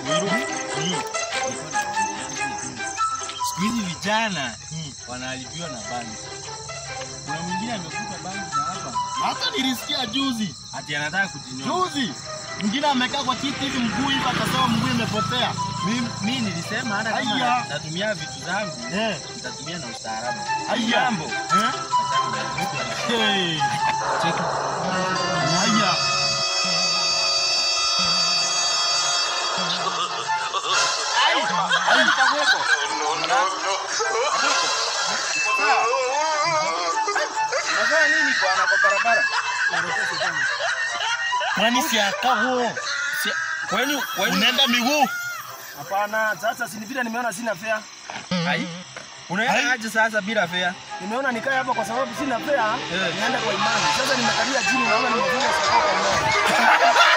Siku hizi vijana wanaharibiwa na bangi. Kuna mwingine amekuta bangi na hapa. Hata nilisikia juzi. Ati anataka kujinyonga. Juzi. Mwingine amekaa kwa kiti hivi mguu hivi akasema mguu imepotea. Mimi nilisema hata kama natumia vitu zangu, nitatumia na ustaarabu. Jambo. Cheki. Haya. Unafanya nini kwa barabara? Kwani si akao? Kwani unaenda miguu? Hapana, sasa si vile nimeona sina fare. Hai. Unaenda aje sasa bila fare? Nimeona nikae hapa kwa sababu sina fare, niende kwa imani. Sasa nimekalia chini naona nimefunga sababu kwa imani.